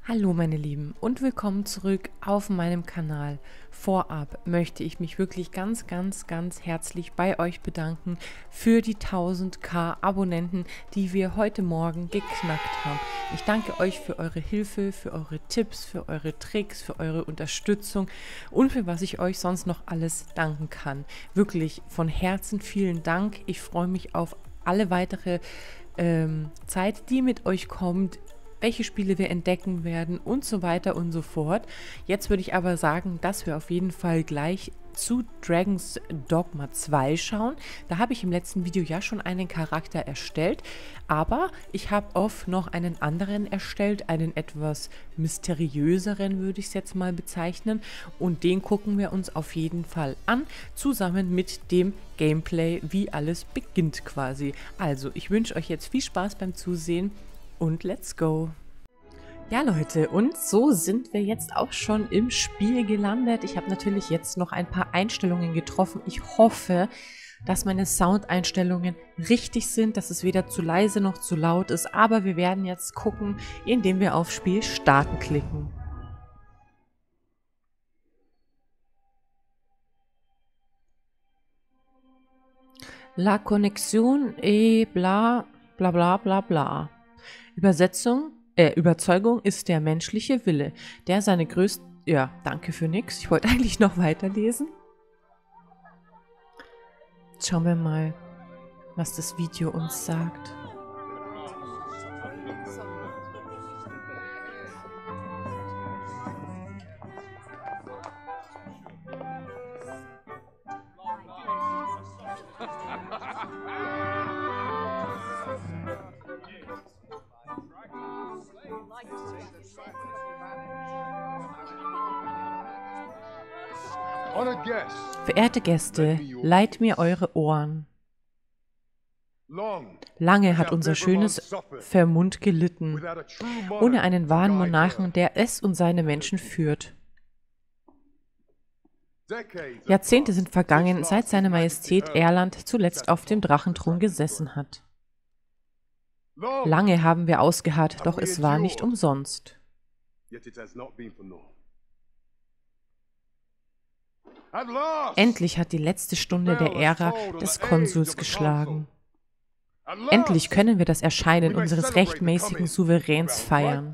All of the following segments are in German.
Hallo meine Lieben und willkommen zurück auf meinem Kanal. Vorab möchte ich mich wirklich ganz herzlich bei euch bedanken für die 1000.000 Abonnenten, die wir heute Morgen geknackt haben. Ich danke euch für eure Hilfe, für eure Tipps, für eure Tricks, für eure Unterstützung und für was ich euch sonst noch alles danken kann. Wirklich von Herzen vielen Dank. Ich freue mich auf alle weitere Zeit, die mit euch kommt, welche Spiele wir entdecken werden und so weiter und so fort. Jetzt würde ich aber sagen, dass wir auf jeden Fall gleich zu Dragon's Dogma 2 schauen. Da habe ich im letzten Video ja schon einen Charakter erstellt, aber ich habe oft noch einen anderen erstellt, einen etwas mysteriöseren würde ich es jetzt mal bezeichnen, und den gucken wir uns auf jeden Fall an, zusammen mit dem Gameplay, wie alles beginnt quasi. Also, ich wünsche euch jetzt viel Spaß beim Zusehen und let's go! Ja Leute, und so sind wir jetzt auch schon im Spiel gelandet. Ich habe natürlich jetzt noch ein paar Einstellungen getroffen. Ich hoffe, dass meine Soundeinstellungen richtig sind, dass es weder zu leise noch zu laut ist. Aber wir werden jetzt gucken, indem wir auf Spiel starten klicken. La connexion et bla bla bla bla bla. Überzeugung ist der menschliche Wille, der seine größten... Ja, danke für nix. Ich wollte eigentlich noch weiterlesen. Jetzt schauen wir mal, was das Video uns sagt. Verehrte Gäste, leiht mir eure Ohren. Lange hat unser schönes Vermund gelitten, ohne einen wahren Monarchen, der es und seine Menschen führt. Jahrzehnte sind vergangen, seit seine Majestät Erland zuletzt auf dem Drachenthron gesessen hat. Lange haben wir ausgeharrt, doch es war nicht umsonst. Endlich hat die letzte Stunde der Ära des Konsuls geschlagen. Endlich können wir das Erscheinen unseres rechtmäßigen Souveräns feiern.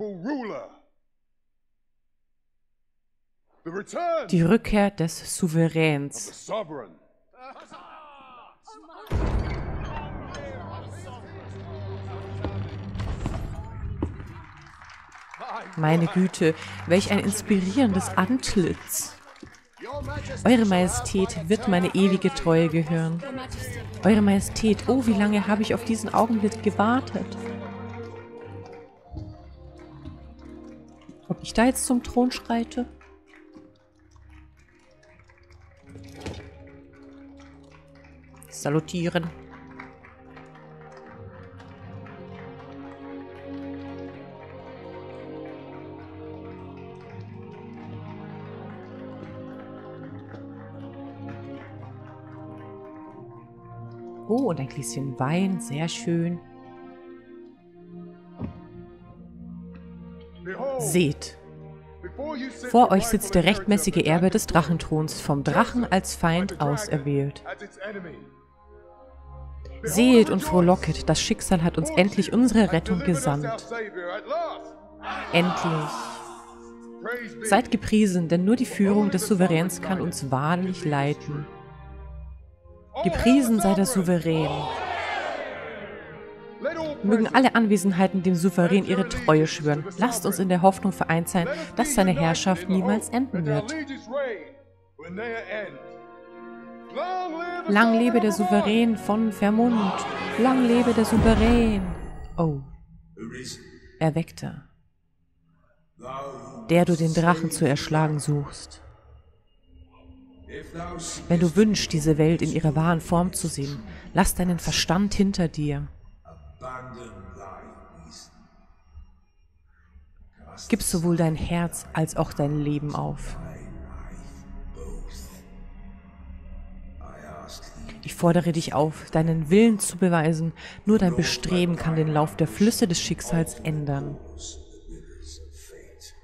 Die Rückkehr des Souveräns. Meine Güte, welch ein inspirierendes Antlitz. Eure Majestät wird meine ewige Treue gehören. Eure Majestät, oh, wie lange habe ich auf diesen Augenblick gewartet. Ob ich da jetzt zum Thron schreite? Salutieren. Oh, und ein Gläschen Wein, sehr schön. Seht, vor euch sitzt der rechtmäßige Erbe des Drachenthrons, vom Drachen als Feind auserwählt. Seht und frohlocket, das Schicksal hat uns endlich unsere Rettung gesandt. Endlich. Seid gepriesen, denn nur die Führung des Souveräns kann uns wahrlich leiten. Gepriesen sei der Souverän. Mögen alle Anwesenheiten dem Souverän ihre Treue schwören. Lasst uns in der Hoffnung vereint sein, dass seine Herrschaft niemals enden wird. Lang lebe der Souverän von Vermund. Lang lebe der Souverän. Oh, Erweckter, der du den Drachen zu erschlagen suchst. Wenn du wünschst, diese Welt in ihrer wahren Form zu sehen, lass deinen Verstand hinter dir. Gib sowohl dein Herz als auch dein Leben auf. Ich fordere dich auf, deinen Willen zu beweisen. Nur dein Bestreben kann den Lauf der Flüsse des Schicksals ändern.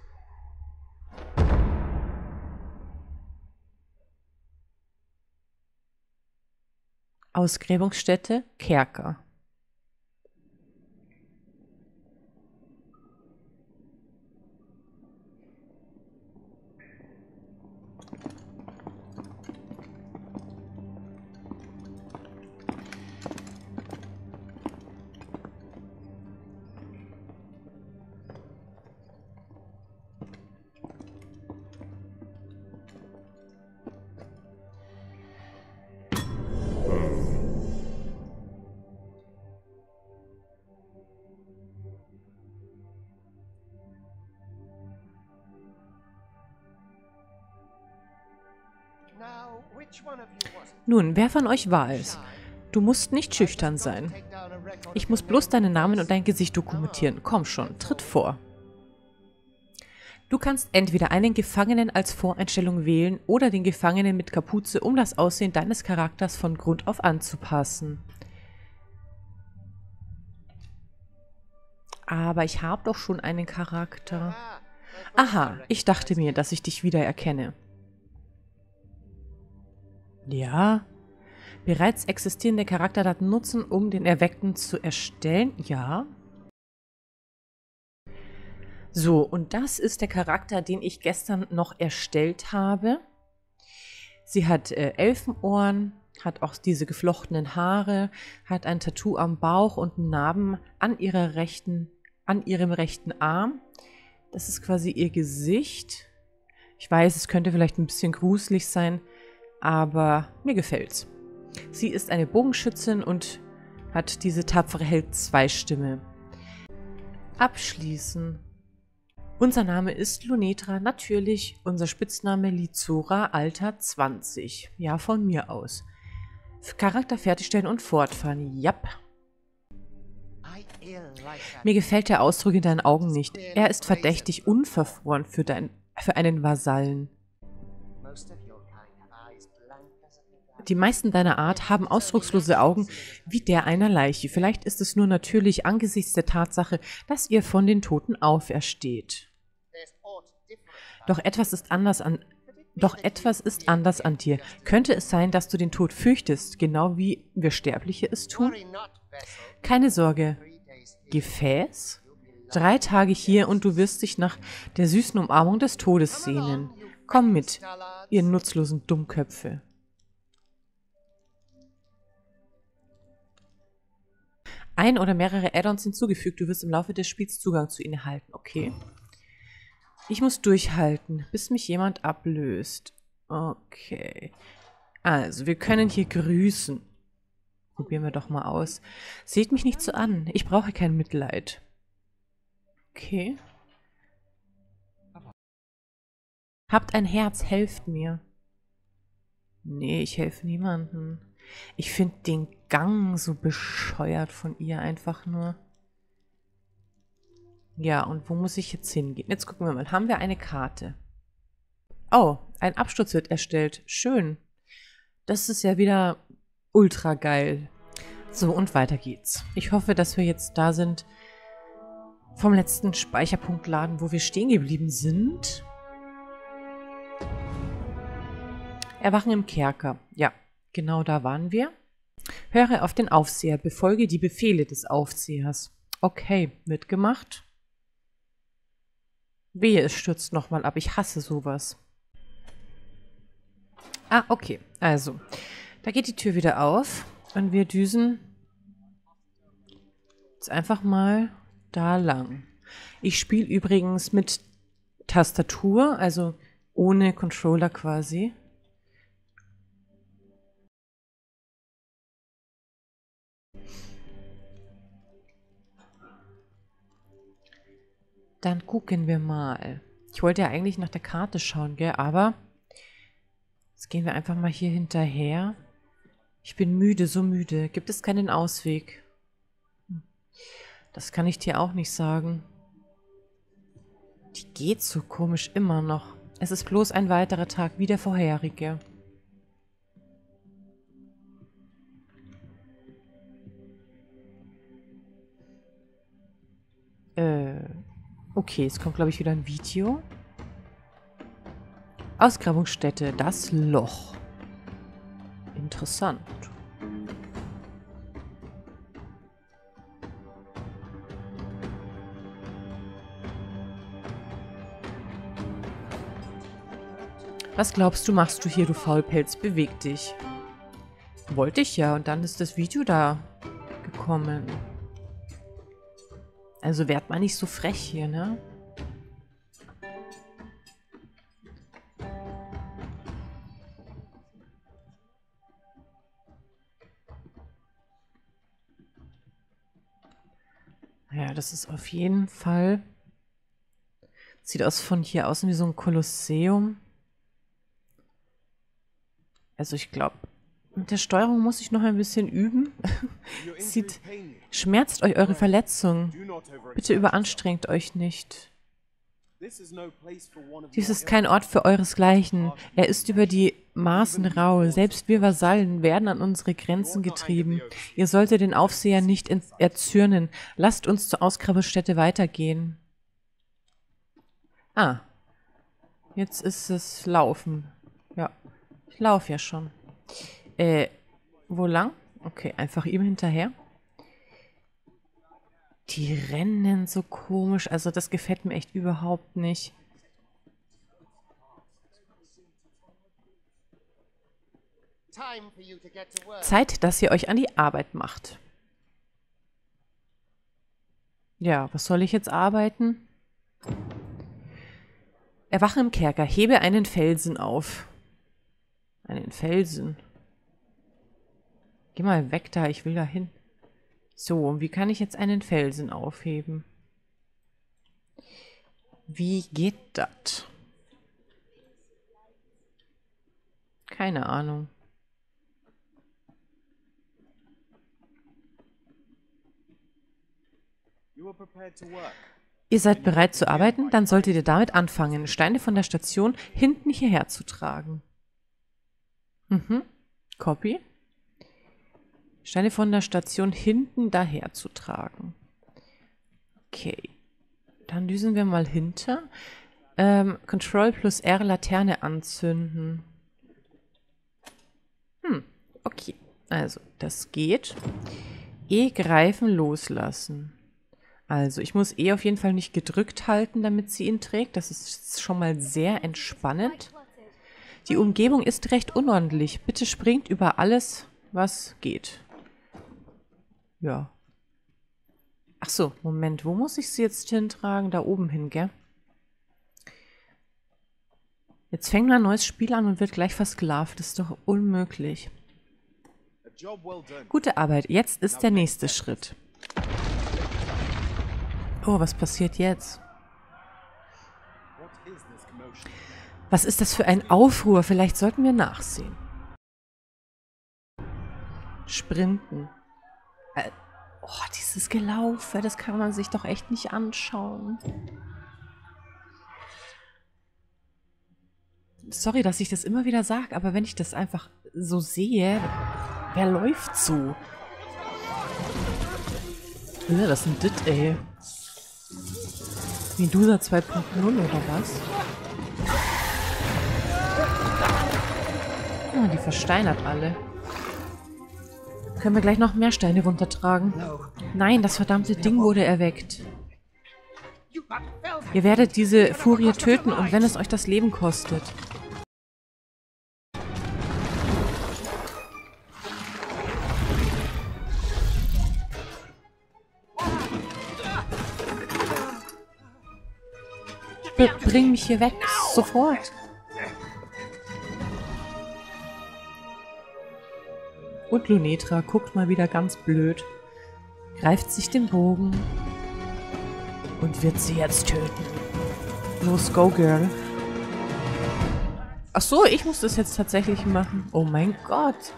Ausgräbungsstätte Kerker. Nun, wer von euch war es? Du musst nicht schüchtern sein. Ich muss bloß deinen Namen und dein Gesicht dokumentieren. Komm schon, tritt vor. Du kannst entweder einen Gefangenen als Voreinstellung wählen oder den Gefangenen mit Kapuze, um das Aussehen deines Charakters von Grund auf anzupassen. Aber ich habe doch schon einen Charakter. Aha, ich dachte mir, dass ich dich wiedererkenne. Ja. Bereits existierende Charakterdaten nutzen, um den Erweckten zu erstellen. Ja. So, und das ist der Charakter, den ich gestern noch erstellt habe. Sie hat Elfenohren, hat auch diese geflochtenen Haare, hat ein Tattoo am Bauch und einen Narben an ihrem rechten Arm. Das ist quasi ihr Gesicht. Ich weiß, es könnte vielleicht ein bisschen gruselig sein, aber mir gefällt's. Sie ist eine Bogenschützin und hat diese tapfere Held-2-Stimme. Abschließen. Unser Name ist Lunetra, natürlich. Unser Spitzname Lizora, Alter 20. Ja, von mir aus. Charakter fertigstellen und fortfahren. Japp. Mir gefällt der Ausdruck in deinen Augen nicht. Er ist verdächtig unverfroren für einen Vasallen. Die meisten deiner Art haben ausdruckslose Augen wie der einer Leiche. Vielleicht ist es nur natürlich angesichts der Tatsache, dass ihr von den Toten aufersteht. Doch etwas ist anders an dir. Könnte es sein, dass du den Tod fürchtest, genau wie wir Sterbliche es tun? Keine Sorge. Gefäß? 3 Tage hier und du wirst dich nach der süßen Umarmung des Todes sehnen. Komm mit, ihr nutzlosen Dummköpfe. Ein oder mehrere Add-ons hinzugefügt. Du wirst im Laufe des Spiels Zugang zu ihnen erhalten. Okay. Ich muss durchhalten, bis mich jemand ablöst. Okay. Also, wir können hier grüßen. Probieren wir doch mal aus. Seht mich nicht so an. Ich brauche kein Mitleid. Okay. Habt ein Herz, helft mir. Nee, ich helfe niemandem. Ich finde den Gang so bescheuert von ihr einfach nur. Ja, und wo muss ich jetzt hingehen? Jetzt gucken wir mal. Haben wir eine Karte? Oh, ein Absturz wird erstellt. Schön. Das ist ja wieder ultra geil. So, und weiter geht's. Ich hoffe, dass wir jetzt da sind vom letzten Speicherpunktladen, wo wir stehen geblieben sind. Erwachen im Kerker. Ja, genau da waren wir. Höre auf den Aufseher. Befolge die Befehle des Aufsehers. Okay, wird gemacht. Wehe, es stürzt nochmal ab. Ich hasse sowas. Ah, okay. Also, da geht die Tür wieder auf und wir düsen jetzt einfach mal da lang. Ich spiele übrigens mit Tastatur, also ohne Controller quasi. Dann gucken wir mal. Ich wollte ja eigentlich nach der Karte schauen, gell? Aber jetzt gehen wir einfach mal hier hinterher. Ich bin müde, so müde. Gibt es keinen Ausweg? Das kann ich dir auch nicht sagen. Die geht so komisch immer noch. Es ist bloß ein weiterer Tag wie der vorherige. Okay, es kommt, glaube ich, wieder ein Video. Ausgrabungsstätte, das Loch. Interessant. Was glaubst du, machst du hier, du Faulpelz? Beweg dich. Wollte ich ja und dann ist das Video da gekommen. Also werd mal nicht so frech hier, ne? Ja, das ist auf jeden Fall... Sieht aus von hier außen wie so ein Kolosseum. Also ich glaube, mit der Steuerung muss ich noch ein bisschen üben. Schmerzt euch eure Verletzung. Bitte überanstrengt euch nicht. Dies ist kein Ort für euresgleichen. Er ist über die Maßen rau. Selbst wir Vasallen werden an unsere Grenzen getrieben. Ihr solltet den Aufseher nicht erzürnen. Lasst uns zur Ausgrabungsstätte weitergehen. Ah. Jetzt ist es Laufen. Ja. Ich laufe ja schon. Wo lang? Okay, einfach ihm hinterher. Die rennen so komisch. Also das gefällt mir echt überhaupt nicht. Zeit, dass ihr euch an die Arbeit macht. Ja, was soll ich jetzt arbeiten? Erwache im Kerker. Hebe einen Felsen auf. Einen Felsen. Geh mal weg da, ich will da hin. So, und wie kann ich jetzt einen Felsen aufheben? Wie geht das? Keine Ahnung. Ihr seid bereit zu arbeiten? Dann solltet ihr damit anfangen, Steine von der Station hinten hierher zu tragen. Copy. Steine von der Station hinten daher zu tragen. Okay. Dann düsen wir mal hinter. Control plus R Laterne anzünden. Okay. Also, das geht. E greifen, loslassen. Also, ich muss E auf jeden Fall nicht gedrückt halten, damit sie ihn trägt. Das ist schon mal sehr entspannend. Die Umgebung ist recht unordentlich. Bitte springt über alles, was geht. Ja. Ach so, Moment. Wo muss ich sie jetzt hintragen? Da oben hin, gell? Jetzt fängt ein neues Spiel an und wird gleich versklavt. Das ist doch unmöglich. Gute Arbeit. Jetzt ist der nächste Schritt. Oh, was passiert jetzt? Was ist das für ein Aufruhr? Vielleicht sollten wir nachsehen. Sprinten. Oh, dieses Gelaufe, das kann man sich doch echt nicht anschauen. Sorry, dass ich das immer wieder sage, aber wenn ich das einfach so sehe, wer läuft so? Ja, das ist ein Dit, ey. Medusa 2.0 oder was? Ah, die versteinert alle. Können wir gleich noch mehr Steine runtertragen? Nein, das verdammte Ding wurde erweckt. Ihr werdet diese Furie töten, und wenn es euch das Leben kostet. Bring mich hier weg, sofort. Und Lunetra guckt mal wieder ganz blöd, greift sich den Bogen und wird sie jetzt töten. Los, go, Girl. Ach so, ich muss das jetzt tatsächlich machen. Oh mein Gott.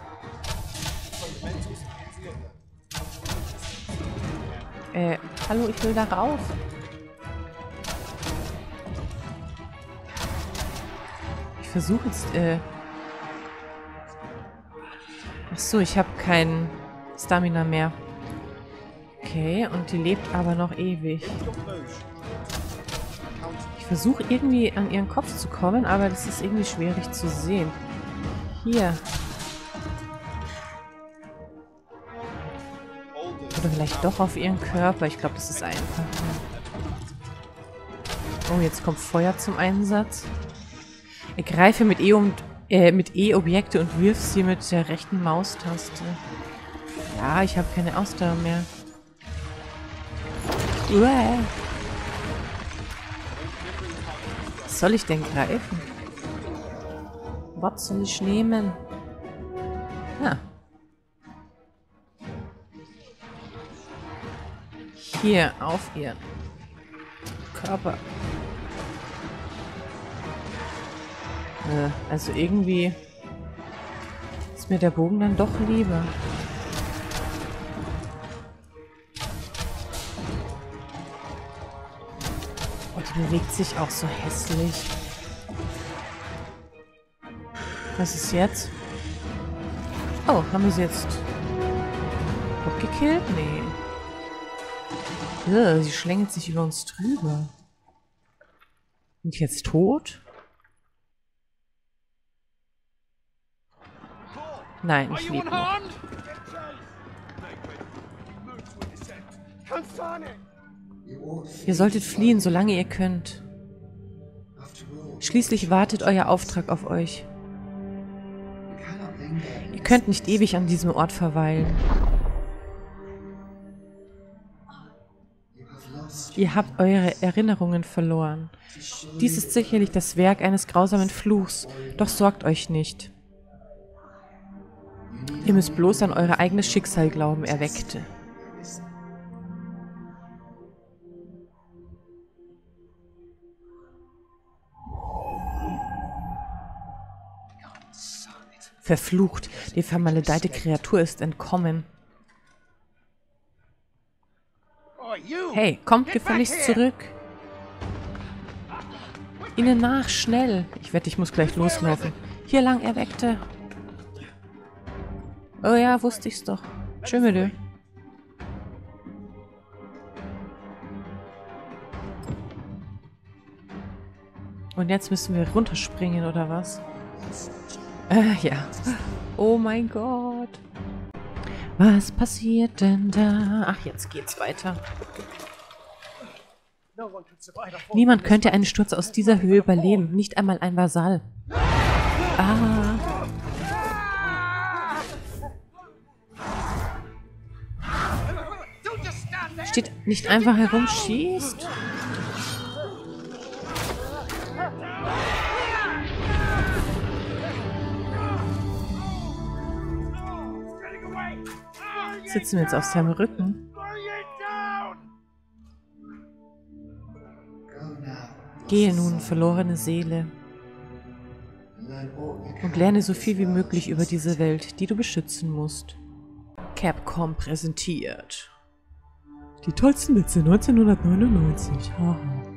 Hallo, ich will da rauf. Ich versuche jetzt, Ach so, ich habe kein Stamina mehr. Okay, und die lebt aber noch ewig. Ich versuche irgendwie an ihren Kopf zu kommen, aber das ist irgendwie schwierig zu sehen. Hier. Oder vielleicht doch auf ihren Körper. Ich glaube, das ist einfacher. Oh, jetzt kommt Feuer zum Einsatz. Ergreife mit E Objekte und wirf sie mit der rechten Maustaste. Ja, ich habe keine Ausdauer mehr. Uah. Was soll ich denn greifen? Was soll ich nehmen? Ah. Hier, auf ihren Körper. Also irgendwie ist mir der Bogen dann doch lieber. Und die bewegt sich auch so hässlich. Was ist jetzt? Oh, haben wir sie jetzt abgekillt? Nee. Sie schlängelt sich über uns drüber. Und jetzt tot? Nein, ich lebe noch. Ihr solltet fliehen, solange ihr könnt. Schließlich wartet euer Auftrag auf euch. Ihr könnt nicht ewig an diesem Ort verweilen. Ihr habt eure Erinnerungen verloren. Dies ist sicherlich das Werk eines grausamen Fluchs, doch sorgt euch nicht. Ihr müsst bloß an euer eigenes Schicksal glauben, Erweckte. Verflucht, die vermaledeite Kreatur ist entkommen. Hey, kommt gefälligst zurück. Ihnen nach, schnell. Ich wette, ich muss gleich loslaufen. Hier lang, Erweckte. Oh ja, wusste ich's doch. Tschüss. Und jetzt müssen wir runterspringen, oder was? Ja. Oh mein Gott. Was passiert denn da? Ach, jetzt geht's weiter. Niemand könnte einen Sturz aus dieser Höhe überleben. Nicht einmal ein Vasall. Ah. Steht nicht einfach herum, schießt. Sitzen wir jetzt auf seinem Rücken? Gehe nun, verlorene Seele, und lerne so viel wie möglich über diese Welt, die du beschützen musst. Capcom präsentiert. Die tollsten Witze 1999. Haha.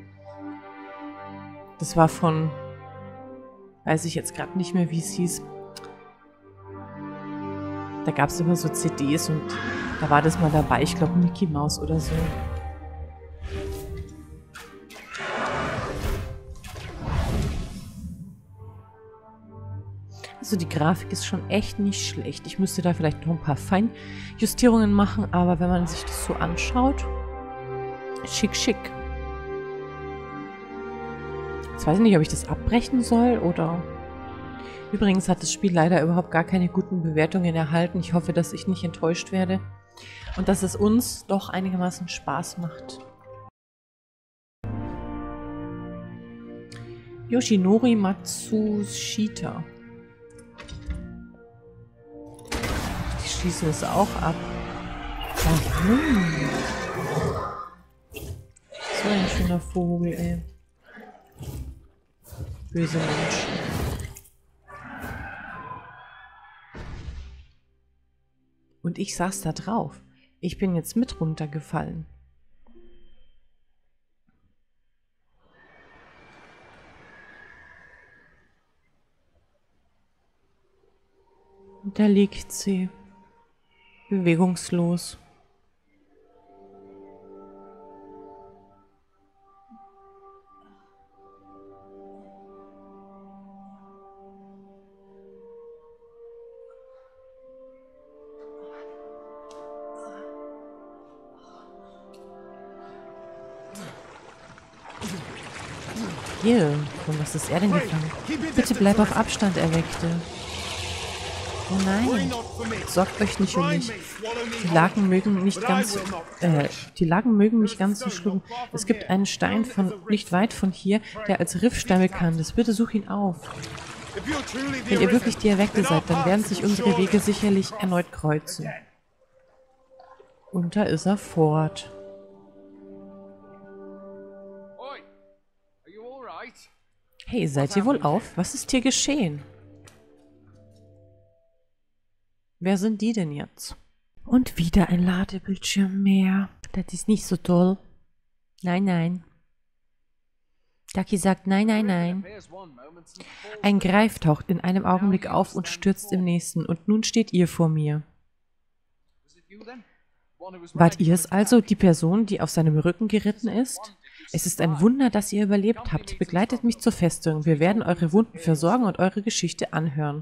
Das war von... Weiß ich jetzt gerade nicht mehr, wie es hieß. Da gab es immer so CDs und da war das mal dabei. Ich glaube Mickey Mouse oder so. Also die Grafik ist schon echt nicht schlecht. Ich müsste da vielleicht noch ein paar Feinjustierungen machen, aber wenn man sich das so anschaut, schick, schick. Jetzt weiß ich nicht, ob ich das abbrechen soll oder... Übrigens hat das Spiel leider überhaupt gar keine guten Bewertungen erhalten. Ich hoffe, dass ich nicht enttäuscht werde und dass es uns doch einigermaßen Spaß macht. Yoshinori Matsushita. Die schießen es auch ab. Warum? So ein schöner Vogel, ey. Böse Menschen. Und ich saß da drauf. Ich bin jetzt mit runtergefallen. Und da liegt sie. Bewegungslos. Hier. Und was ist er denn gefangen? Bitte bleib auf Abstand, Erweckte. Oh nein. Sorgt euch nicht um mich. Die Lagen mögen nicht ganz... die Lagen mögen mich ganz so schlucken. Es gibt einen Stein von nicht weit von hier, der als Riffstein bekannt ist. Bitte such ihn auf. Wenn ihr wirklich die Erweckte seid, dann werden sich unsere Wege sicherlich erneut kreuzen. Und da ist er fort. Hey, seid ihr wohl auf? Was ist hier geschehen? Wer sind die denn jetzt? Und wieder ein Ladebildschirm mehr. Das ist nicht so toll. Nein, nein. Ducky sagt nein, nein, nein. Ein Greif taucht in einem Augenblick auf und stürzt im nächsten. Und nun steht ihr vor mir. Wart ihr es also, die Person, die auf seinem Rücken geritten ist? Es ist ein Wunder, dass ihr überlebt habt. Begleitet mich zur Festung. Wir werden eure Wunden versorgen und eure Geschichte anhören.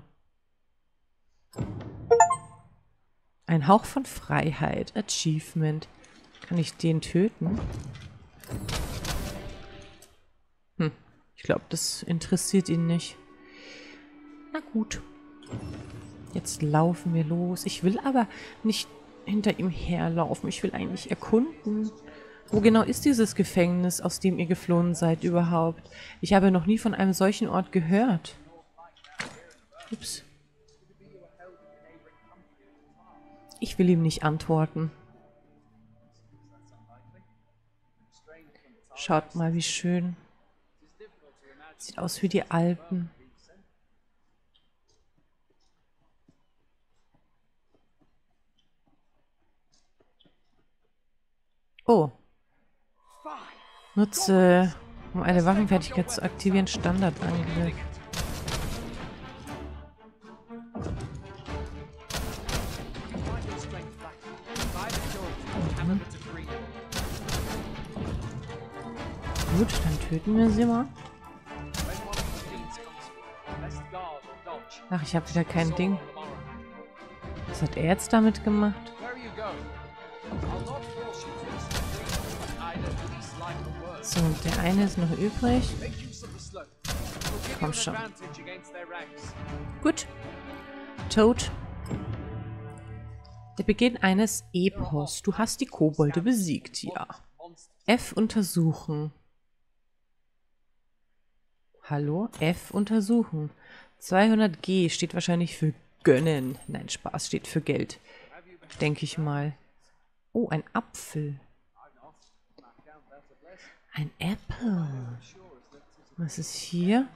Ein Hauch von Freiheit. Achievement. Kann ich den töten? Ich glaube, das interessiert ihn nicht. Na gut. Jetzt laufen wir los. Ich will aber nicht hinter ihm herlaufen. Ich will eigentlich erkunden. Wo genau ist dieses Gefängnis, aus dem ihr geflohen seid überhaupt? Ich habe noch nie von einem solchen Ort gehört. Ups. Ich will ihm nicht antworten. Schaut mal, wie schön. Sieht aus wie die Alpen. Oh. Nutze, um eine Waffenfertigkeit zu aktivieren, Standardangriff. Gut, dann töten wir sie mal. Ach, ich habe wieder kein Ding. Was hat er jetzt damit gemacht? So, und der eine ist noch übrig. Komm schon. Gut. Toad. Der Beginn eines Epos. Du hast die Kobolde besiegt, ja. F untersuchen. Hallo? F untersuchen. 200G steht wahrscheinlich für gönnen. Nein, Spaß steht für Geld. Denke ich mal. Oh, ein Apfel. Ein Apple. Was ist hier?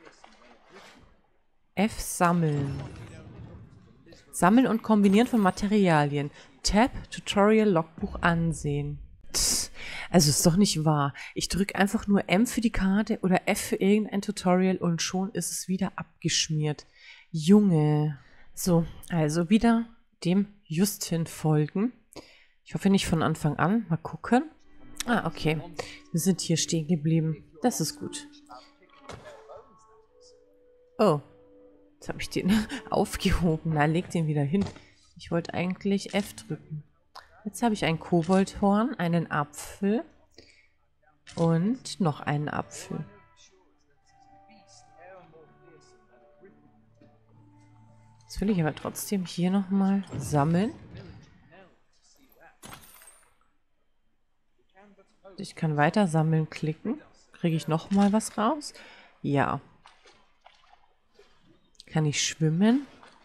F sammeln. Sammeln und Kombinieren von Materialien. Tab Tutorial Logbuch ansehen. Tss, also ist doch nicht wahr. Ich drücke einfach nur M für die Karte oder F für irgendein Tutorial und schon ist es wieder abgeschmiert. Junge. So, also wieder dem Justin folgen. Ich hoffe nicht von Anfang an. Mal gucken. Ah, okay. Wir sind hier stehen geblieben. Das ist gut. Oh. Jetzt habe ich den aufgehoben. Na, leg den wieder hin. Ich wollte eigentlich F drücken. Jetzt habe ich ein Koboldhorn, einen Apfel und noch einen Apfel. Jetzt will ich aber trotzdem hier nochmal sammeln. Ich kann weiter sammeln klicken. Kriege ich nochmal was raus? Ja. Kann ich schwimmen?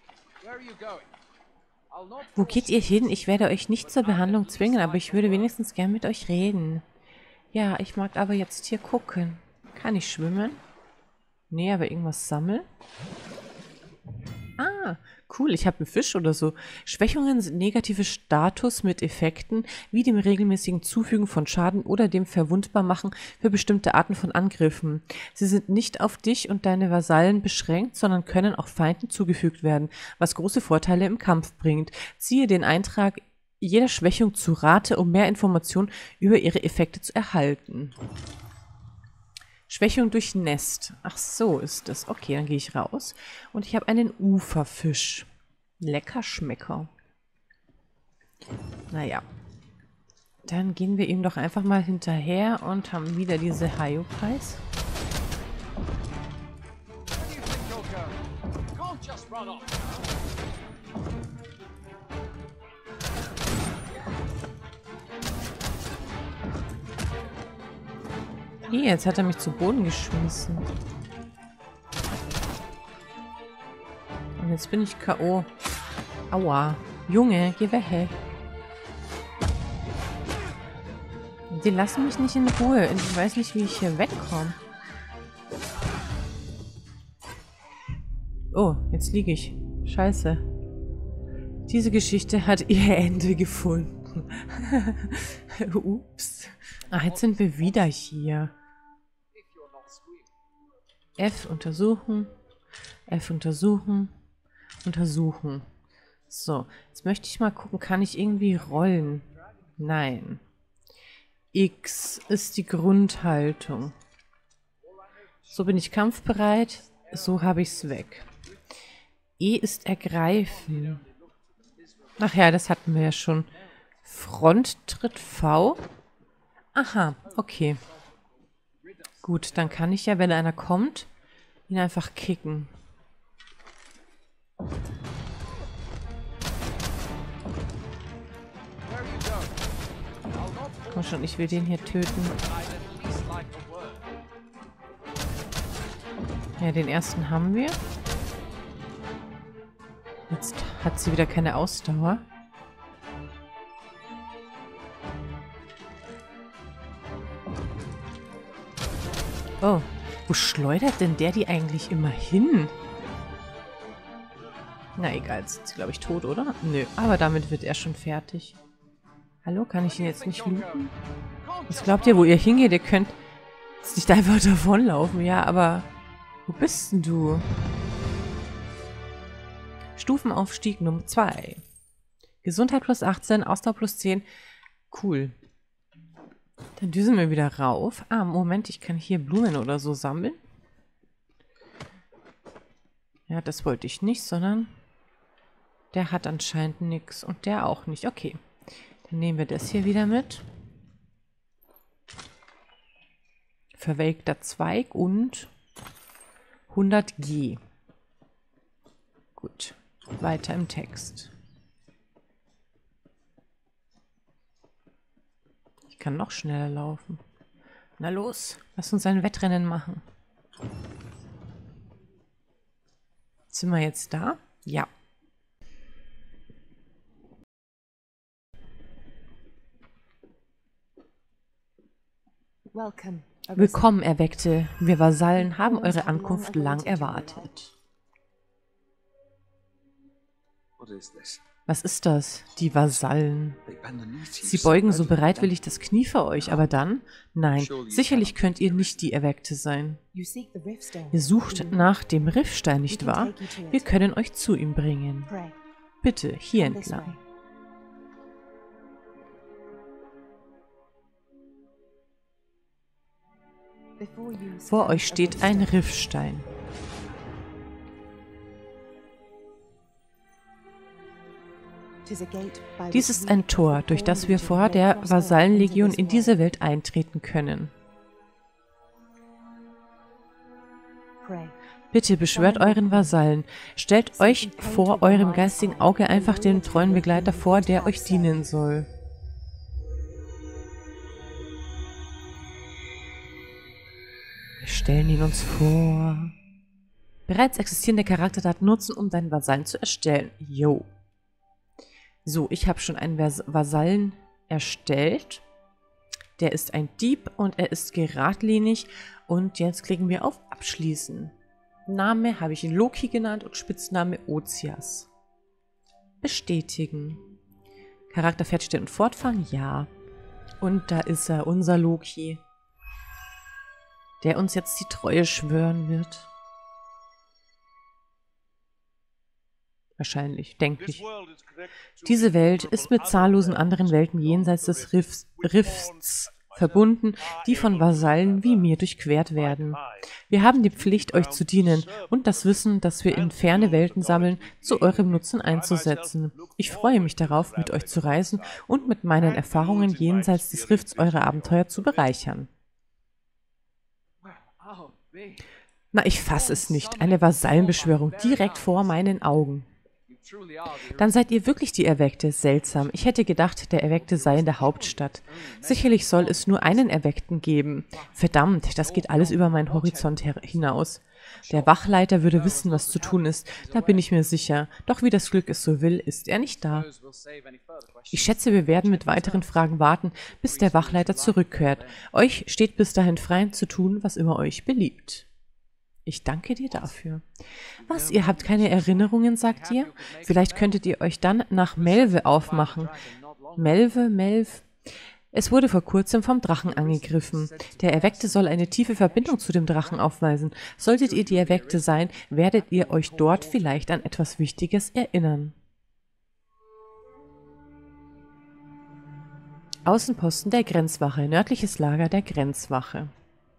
Wo geht ihr hin? Ich werde euch nicht zur Behandlung zwingen, aber ich würde wenigstens gern mit euch reden. Ja, ich mag aber jetzt hier gucken. Kann ich schwimmen? Nee, aber irgendwas sammeln? Ah, cool, ich habe einen Fisch oder so. Schwächungen sind negative Status mit Effekten, wie dem regelmäßigen Zufügen von Schaden oder dem Verwundbarmachen für bestimmte Arten von Angriffen. Sie sind nicht auf dich und deine Vasallen beschränkt, sondern können auch Feinden zugefügt werden, was große Vorteile im Kampf bringt. Ziehe den Eintrag jeder Schwächung zu Rate, um mehr Informationen über ihre Effekte zu erhalten. Schwächung durch Nest. Ach so ist das. Okay, dann gehe ich raus. Und ich habe einen Uferfisch. Lecker Schmecker. Naja. Dann gehen wir ihm doch einfach mal hinterher und haben wieder diese Hayo-Preis. Hey, jetzt hat er mich zu Boden geschmissen. Und jetzt bin ich K.O. Aua. Junge, geh weg. Die lassen mich nicht in Ruhe. Ich weiß nicht, wie ich hier wegkomme. Oh, jetzt liege ich. Scheiße. Diese Geschichte hat ihr Ende gefunden. Ups. Ach, jetzt sind wir wieder hier. F untersuchen. F untersuchen. Untersuchen. So, jetzt möchte ich mal gucken, kann ich irgendwie rollen? Nein. X ist die Grundhaltung. So bin ich kampfbereit. So habe ich es weg. E ist ergreifen. Ach ja, das hatten wir ja schon. Fronttritt V. Aha, okay. Gut, dann kann ich ja, wenn einer kommt, ihn einfach kicken. Komm schon, ich will den hier töten. Ja, den ersten haben wir. Jetzt hat sie wieder keine Ausdauer. Oh, wo schleudert denn der die eigentlich immer hin? Na egal, jetzt ist sie, glaube ich, tot, oder? Nö, aber damit wird er schon fertig. Hallo, kann ich ihn jetzt nicht looten? Was glaubt ihr, wo ihr hingeht? Ihr könnt jetzt nicht einfach davonlaufen. Ja, aber wo bist denn du? Stufenaufstieg Nummer 2. Gesundheit plus 18, Ausdauer plus 10. Cool. Dann düsen wir wieder rauf. Ah, Moment, ich kann hier Blumen oder so sammeln. Ja, das wollte ich nicht, sondern der hat anscheinend nichts und der auch nicht. Okay, dann nehmen wir das hier wieder mit. Verwelkter Zweig und 100 G. Gut, weiter im Text. Ich kann noch schneller laufen. Na los, lass uns ein Wettrennen machen. Sind wir jetzt da? Ja. Willkommen, Erweckte. Wir Vasallen haben eure Ankunft lang erwartet. Was ist das? Die Vasallen. Sie beugen so bereitwillig das Knie für euch, aber dann? Nein, sicherlich könnt ihr nicht die Erweckte sein. Ihr sucht nach dem Riffstein, nicht wahr? Wir können euch zu ihm bringen. Bitte, hier entlang. Vor euch steht ein Riffstein. Dies ist ein Tor, durch das wir vor der Vasallenlegion in diese Welt eintreten können. Bitte beschwört euren Vasallen. Stellt euch vor eurem geistigen Auge einfach den treuen Begleiter vor, der euch dienen soll. Wir stellen ihn uns vor. Bereits existierende Charakterdaten nutzen, um deinen Vasallen zu erstellen. Jo. So, ich habe schon einen Vasallen erstellt. Der ist ein Dieb und er ist geradlinig. Und jetzt klicken wir auf Abschließen. Name habe ich ihn Loki genannt und Spitzname Ozias. Bestätigen. Charakter fertigstellen und fortfahren? Ja. Und da ist er, unser Loki. Der uns jetzt die Treue schwören wird. Wahrscheinlich, denke ich. Diese Welt ist mit zahllosen anderen Welten jenseits des Rifts verbunden, die von Vasallen wie mir durchquert werden. Wir haben die Pflicht, euch zu dienen und das Wissen, das wir in ferne Welten sammeln, zu eurem Nutzen einzusetzen. Ich freue mich darauf, mit euch zu reisen und mit meinen Erfahrungen jenseits des Rifts eure Abenteuer zu bereichern. Na, ich fasse es nicht. Eine Vasallenbeschwörung direkt vor meinen Augen. Dann seid ihr wirklich die Erweckte. Seltsam. Ich hätte gedacht, der Erweckte sei in der Hauptstadt. Sicherlich soll es nur einen Erweckten geben. Verdammt, das geht alles über meinen Horizont hinaus. Der Wachleiter würde wissen, was zu tun ist, da bin ich mir sicher. Doch wie das Glück es so will, ist er nicht da. Ich schätze, wir werden mit weiteren Fragen warten, bis der Wachleiter zurückkehrt. Euch steht bis dahin frei zu tun, was immer euch beliebt. Ich danke dir dafür. Was, ihr habt keine Erinnerungen, sagt ihr? Vielleicht könntet ihr euch dann nach Melve aufmachen. Melve? Es wurde vor kurzem vom Drachen angegriffen. Der Erweckte soll eine tiefe Verbindung zu dem Drachen aufweisen. Solltet ihr die Erweckte sein, werdet ihr euch dort vielleicht an etwas Wichtiges erinnern. Außenposten der Grenzwache, nördliches Lager der Grenzwache.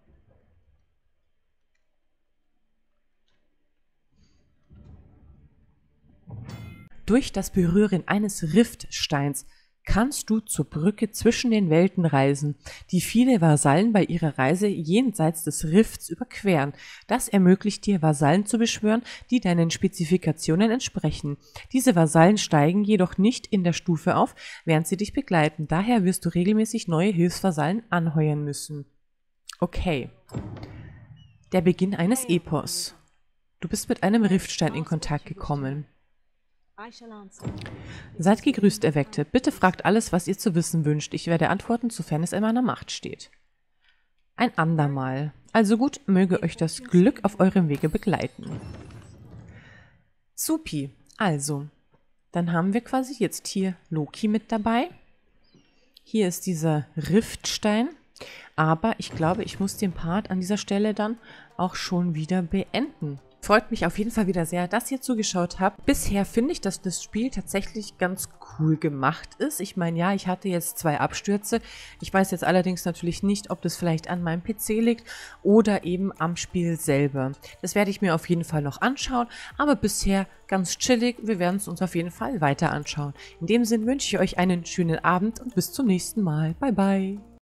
Durch das Berühren eines Riftsteins kannst du zur Brücke zwischen den Welten reisen, die viele Vasallen bei ihrer Reise jenseits des Rifts überqueren. Das ermöglicht dir, Vasallen zu beschwören, die deinen Spezifikationen entsprechen. Diese Vasallen steigen jedoch nicht in der Stufe auf, während sie dich begleiten. Daher wirst du regelmäßig neue Hilfsvasallen anheuern müssen. Okay. Der Beginn eines Epos. Du bist mit einem Riftstein in Kontakt gekommen. Seid gegrüßt, Erweckte. Bitte fragt alles, was ihr zu wissen wünscht. Ich werde antworten, sofern es in meiner Macht steht. Ein andermal. Also gut, möge euch das Glück auf eurem Wege begleiten. Supi. Also, dann haben wir quasi jetzt hier Loki mit dabei. Hier ist dieser Riftstein. Aber ich glaube, ich muss den Part an dieser Stelle dann auch schon wieder beenden. Freut mich auf jeden Fall wieder sehr, dass ihr zugeschaut habt. Bisher finde ich, dass das Spiel tatsächlich ganz cool gemacht ist. Ich meine, ja, ich hatte jetzt 2 Abstürze. Ich weiß jetzt allerdings natürlich nicht, ob das vielleicht an meinem PC liegt oder eben am Spiel selber. Das werde ich mir auf jeden Fall noch anschauen, aber bisher ganz chillig. Wir werden es uns auf jeden Fall weiter anschauen. In dem Sinn wünsche ich euch einen schönen Abend und bis zum nächsten Mal. Bye, bye.